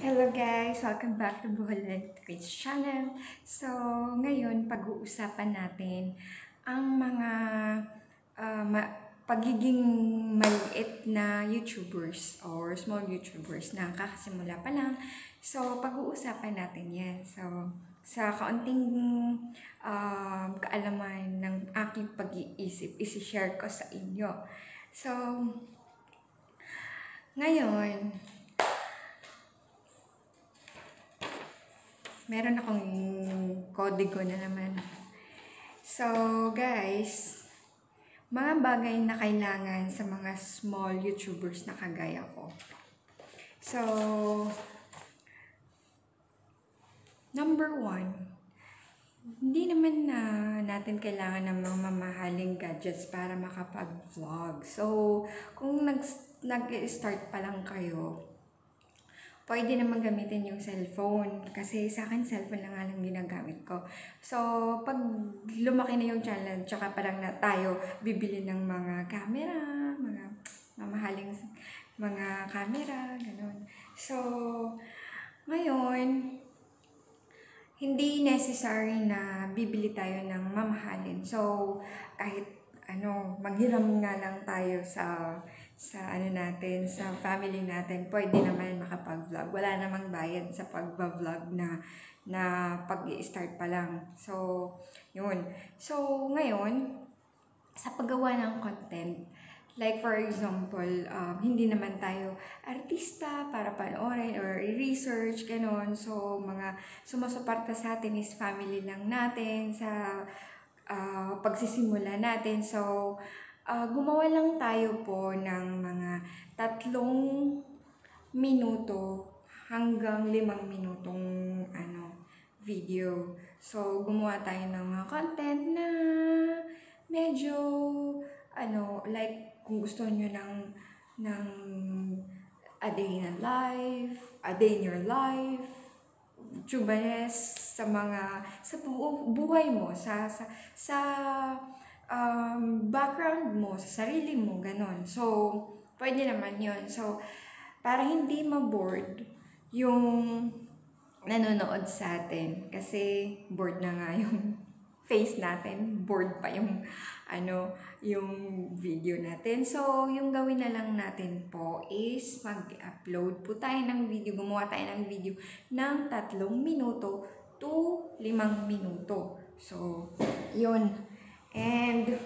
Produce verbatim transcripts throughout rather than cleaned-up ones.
Hello guys! Welcome back to Buhalan Twitch channel. So, ngayon pag-uusapan natin ang mga uh, ma- pagiging maliit na YouTubers or small YouTubers na kakasimula pa lang. So, pag-uusapan natin yan. So, sa kaunting uh, kaalaman ng aking pag-iisip, isi-share ko sa inyo. So, ngayon, meron akong kodigo na naman. So, guys, mga bagay na kailangan sa mga small YouTubers na kagaya ko. So, number one, hindi naman na natin kailangan ng mga mamahaling gadgets para makapag-vlog. So, kung nag-start pa lang kayo, pwede naman gamitin yung cellphone. Kasi sa akin, cellphone lang nga lang ginagamit ko. So, pag lumaki na yung channel, tsaka parang na tayo bibili ng mga camera, mga mamahaling mga camera, ganun. So, ngayon, hindi necessary na bibili tayo ng mamahalin. So, kahit ano, maghiram nga lang tayo sa sa ano natin, sa family natin, pwede naman makapag-vlog. Wala namang bayad sa pag-vlog na na pag-i-start pa lang. So, yun. So, ngayon, sa paggawa ng content, like for example, um, hindi naman tayo artista para panoorin or research, ganon. So, mga sumusuporta sa atin is family lang natin sa uh, pagsisimula natin. So, uh, gumawa lang tayo po ng mga tatlong minuto hanggang limang minutong ano, video. So, gumawa tayo ng mga content na medyo, ano, like, kung gusto nyo ng, ng a day in a life, a day in your life, tubanes sa mga, sa bu buhay mo, sa, sa, sa um, background mo, sa sarili mo, ganon. So, pwede naman yun. So, para hindi ma-bored yung nanonood sa atin. Kasi bored na nga yung face natin. Bored pa yung, ano, yung video natin. So, yung gawin na lang natin po is mag-upload po tayo ng video. Gumawa tayo ng video ng tatlong minuto to limang minuto. So, yun. And,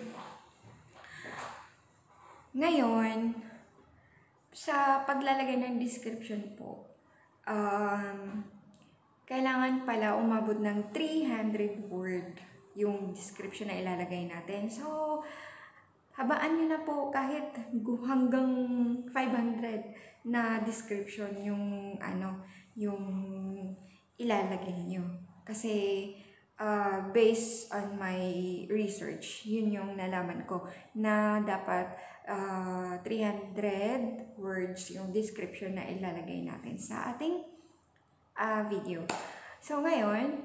ngayon, sa paglalagay ng description po, um, kailangan pala umabot ng three hundred word yung description na ilalagay natin. So, habaan nyo na po kahit hanggang five hundred na description yung ano, yung ilalagay nyo. Kasi, uh, based on my research, yun yung nalaman ko na dapat uh, three hundred words yung description na ilalagay natin sa ating uh, video. So, ngayon,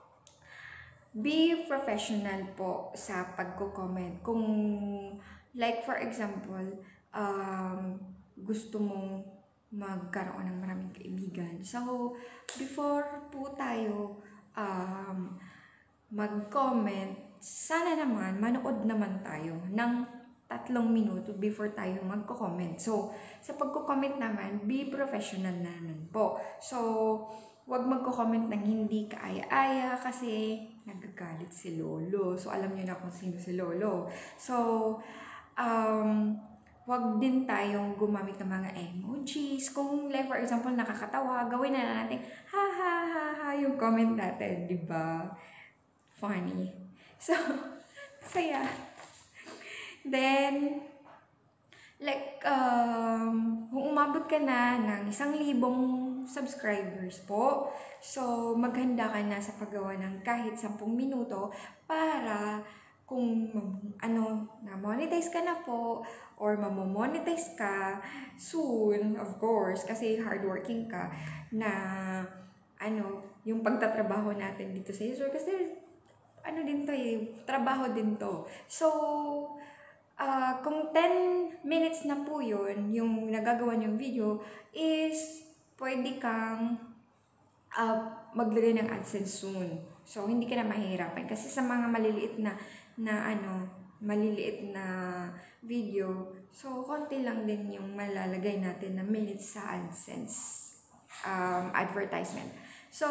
be professional po sa pagko-comment. Kung, like for example, um, gusto mong magkaroon ng maraming kaibigan. So, before po tayo um, mag-comment, sana naman manood naman tayo ng tatlong minuto before tayo magko-comment. So, sa pagko-comment naman, be professional naman po. So, wag magko-comment ng hindi kaaya-aya kasi nagagalit si Lolo. So, alam niyo na kung sino si Lolo. So, um, wag din tayong gumamit ng mga emojis. Kung, like, for example, nakakatawa, gawin na natin, ha, ha, ha, ha, yung comment natin, di ba? Funny. So, saya. Then, like, um, kung umabot ka na ng isang libong subscribers po, so, maghanda ka na sa paggawa ng kahit sampung minuto para kung ano, na-monetize ka na po or mamomonetize ka soon, of course, kasi hardworking ka na ano, yung pagtatrabaho natin dito sa YouTube kasi ano din to eh, trabaho din to. So, uh, kung ten minutes na po yun, yung nagagawa niyong video, is pwede kang uh, maglagay ng AdSense soon. So, hindi ka na mahihirapan. Kasi sa mga maliliit na, na ano, maliliit na video, so, konti lang din yung malalagay natin na minutes sa AdSense um, advertisement. So,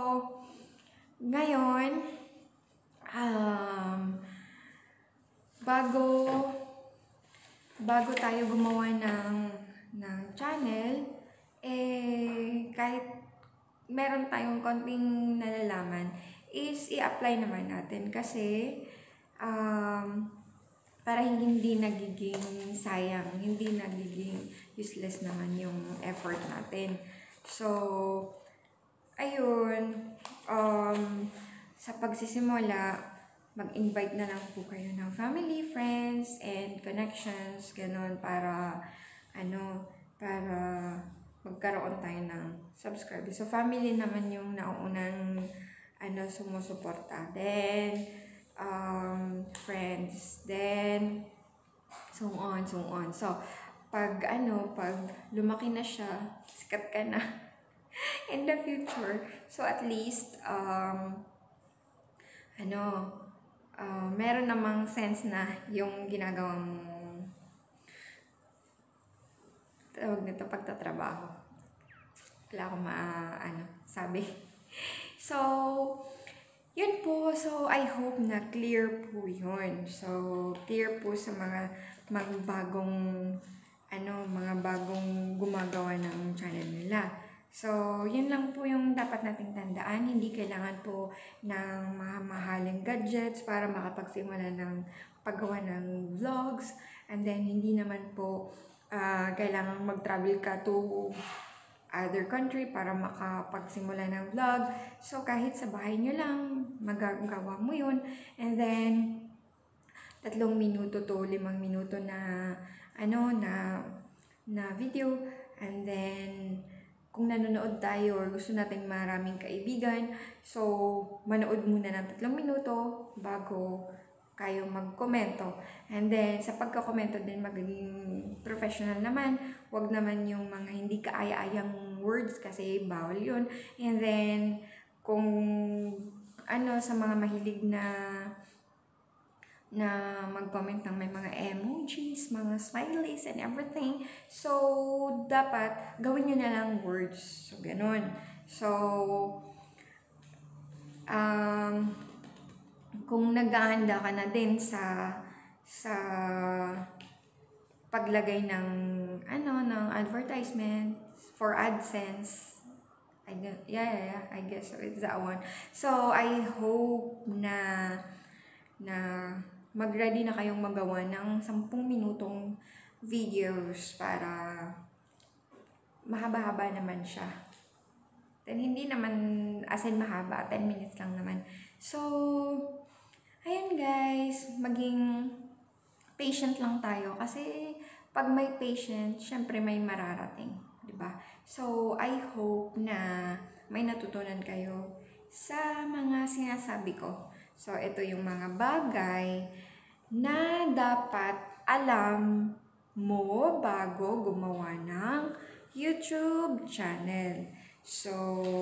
ngayon, um, bago, bago tayo gumawa ng, ng channel, eh, kahit meron tayong konting nalalaman, is i-apply naman natin kasi um, para hindi nagiging sayang, hindi nagiging useless naman yung effort natin. So, ayun, um, sa pagsisimula, mag-invite na lang po kayo ng family, friends, and connections, ganun, para, ano, para magkaroon tayo ng subscribers. So, family naman yung nauunang, ano, sumusuporta. Then, um, friends, then, so on, so on. So, pag, ano, pag lumaki na siya, sikat ka na in the future. So, at least, um, ano, uh, meron namang sense na yung ginagawang tawag nito, pagtatrabaho. Wala akong ma, ano, sabi. So, yun po. So, I hope na clear po yun. So, clear po sa mga, mga bagong, ano, mga bagong gumagawa ng channel nila. So, yun lang po yung dapat nating tandaan. Hindi kailangan po ng mga mahaling gadgets para makapagsimula ng paggawa ng vlogs. And then, hindi naman po uh, kailangan mag-travel ka to other country para makapagsimula ng vlog. So, kahit sa bahay nyo lang, magagawa mo yun. And then, tatlong minuto to limang minuto na, ano, na, na video. And then, kung nanonood tayo or gusto nating maraming kaibigan, so, manood muna ng tatlong minuto bago kayo magkomento. And then, sa pagkakomento din, magiging professional naman. Huwag naman yung mga hindi kaaya-ayang words kasi bawal yun. And then, kung ano, sa mga mahilig na na mag-comment ng may mga emojis, mga smileys, and everything. So, dapat gawin nyo na lang words. So, ganun. So, um, kung naghahanda ka na din sa sa paglagay ng ano ng advertisement for AdSense, I don't, yeah, yeah, yeah, I guess so, it's that one. So I hope na na mag-ready na kayong magawa ng sampung minutong videos para mahaba-haba naman siya. Then hindi naman as in mahaba, ten minutes lang naman. So, ayun guys, maging patient lang tayo kasi pag may patient, syempre may mararating, di ba? So, I hope na may natutunan kayo sa mga sinasabi ko. So, ito yung mga bagay na dapat alam mo bago gumawa ng YouTube channel. So,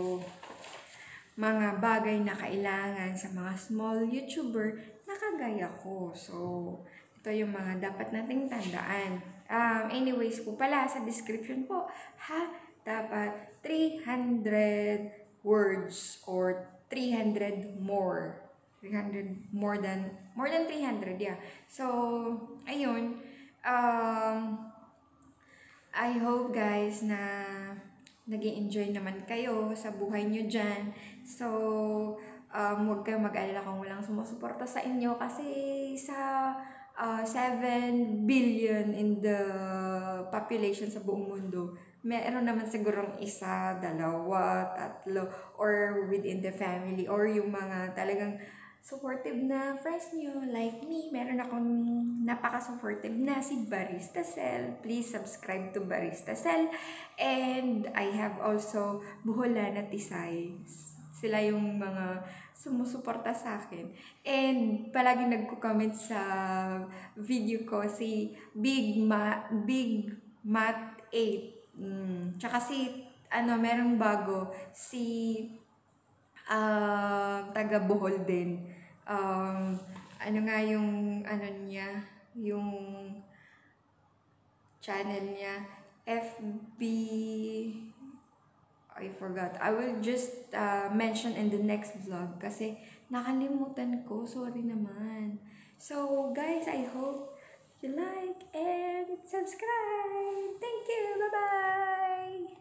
mga bagay na kailangan sa mga small YouTuber na kagaya ko. So, ito yung mga dapat nating tandaan. Um, anyways po pala, sa description po, ha, dapat three hundred words or three hundred more. three hundred more than, more than three hundred, yeah. So, ayun. Um, I hope guys na nag-i-enjoy naman kayo sa buhay nyo dyan. So, um, huwag kayong mag-alala kung walang sumusuporta sa inyo kasi sa uh, seven billion in the population sa buong mundo, meron naman sigurong isa, dalawa, tatlo, or within the family, or yung mga talagang supportive na friends nyo, like me. Meron akong napaka-supportive na si Barista Cell. Please subscribe to Barista Cell. And I have also Buholan at Tisay. Sila yung mga sumusuporta sa akin. And palagi nagko-comment sa video ko si Big Ma Big Mat eight. Mm. Tsaka si ano, merong bago, si um, taga Bohol din. Um, ano nga yung ano niya, yung channel niya, F B, I forgot. I will just uh, mention in the next vlog kasi nakalimutan ko. Sorry naman. So, guys, I hope you like and subscribe. Thank you. Bye-bye.